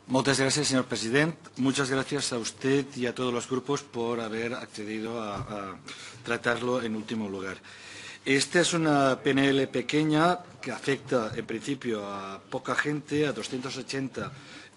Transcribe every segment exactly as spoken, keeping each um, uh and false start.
Muchas gracias, señor presidente. Muchas gracias a usted y a todos los grupos por haber accedido a, a tratarlo en último lugar. Esta es una P N L pequeña que afecta, en principio, a poca gente, a doscientos ochenta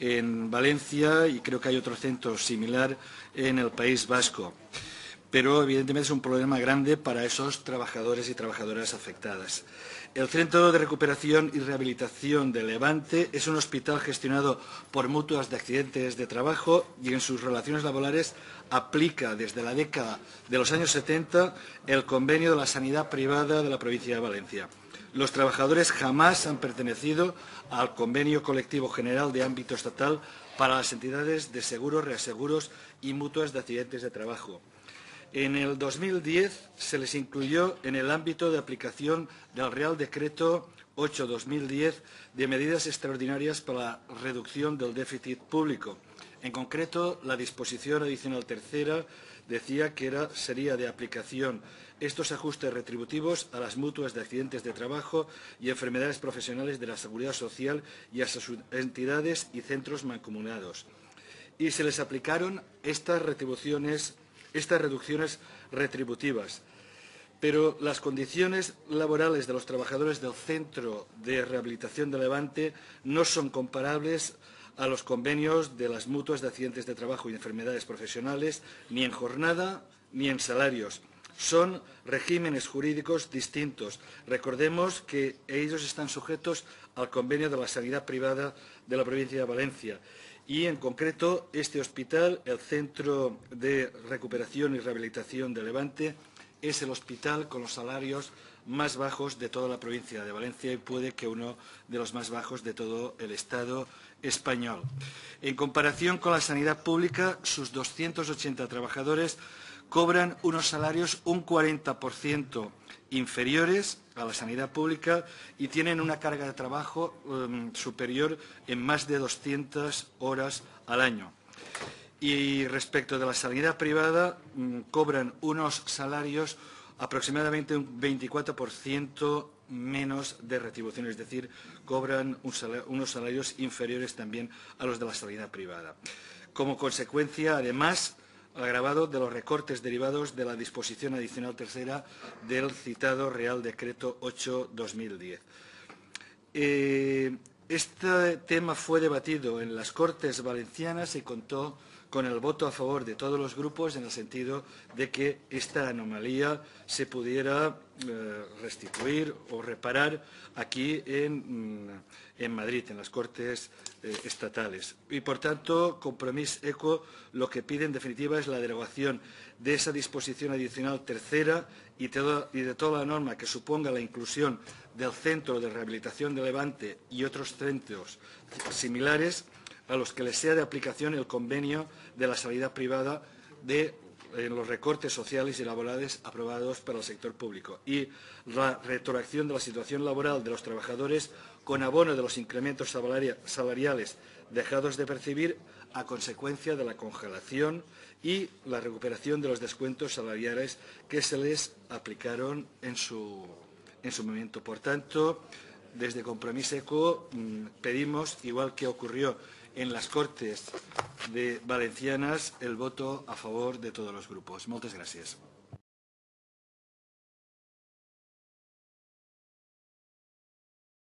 en Valencia y creo que hay otro centro similar en el País Vasco. Pero, evidentemente, es un problema grande para esos trabajadores y trabajadoras afectadas. El Centro de Recuperación y Rehabilitación de Levante es un hospital gestionado por mutuas de accidentes de trabajo y en sus relaciones laborales aplica desde la década de los años setenta el convenio de la sanidad privada de la provincia de Valencia. Los trabajadores jamás han pertenecido al convenio colectivo general de ámbito estatal para las entidades de seguros, reaseguros y mutuas de accidentes de trabajo. En el dos mil diez se les incluyó en el ámbito de aplicación del Real Decreto ocho barra dos mil diez de medidas extraordinarias para la reducción del déficit público. En concreto, la disposición adicional tercera decía que era, sería de aplicación estos ajustes retributivos a las mutuas de accidentes de trabajo y enfermedades profesionales de la Seguridad Social y a sus entidades y centros mancomunados. Y se les aplicaron estas retribuciones estas reducciones retributivas. Pero las condiciones laborales de los trabajadores del Centro de Rehabilitación de Levante no son comparables a los convenios de las mutuas de accidentes de trabajo y enfermedades profesionales, ni en jornada ni en salarios. Son regímenes jurídicos distintos. Recordemos que ellos están sujetos al convenio de la sanidad privada de la provincia de Valencia. Y, en concreto, este hospital, el Centro de Recuperación y Rehabilitación de Levante, es el hospital con los salarios más bajos de toda la provincia de Valencia y puede que uno de los más bajos de todo el Estado español. En comparación con la sanidad pública, sus doscientos ochenta trabajadores cobran unos salarios un cuarenta por ciento inferiores a la sanidad pública y tienen una carga de trabajo um, superior en más de doscientas horas al año. Y respecto de la sanidad privada, um, cobran unos salarios aproximadamente un veinticuatro por ciento menos de retribución, es decir, cobran un salario, unos salarios inferiores también a los de la sanidad privada. Como consecuencia, además, agravado de los recortes derivados de la disposición adicional tercera del citado Real Decreto ocho barra dos mil diez. Eh, este tema fue debatido en las Cortes Valencianas y contó con el voto a favor de todos los grupos en el sentido de que esta anomalía se pudiera eh, restituir o reparar aquí en, en Madrid, en las Cortes eh, estatales. Y, por tanto, Compromís ECO lo que pide, en definitiva, es la derogación de esa disposición adicional tercera y, todo, y de toda la norma que suponga la inclusión del Centro de Rehabilitación de Levante y otros centros similares a los que les sea de aplicación el convenio de la sanidad privada de en los recortes sociales y laborales aprobados para el sector público y la retroacción de la situación laboral de los trabajadores con abono de los incrementos salariales dejados de percibir a consecuencia de la congelación y la recuperación de los descuentos salariales que se les aplicaron en su, en su momento. Por tanto, desde Compromís ECO pedimos, igual que ocurrió en las Cortes de Valencianas, el voto a favor de todos los grupos. Muchas gracias.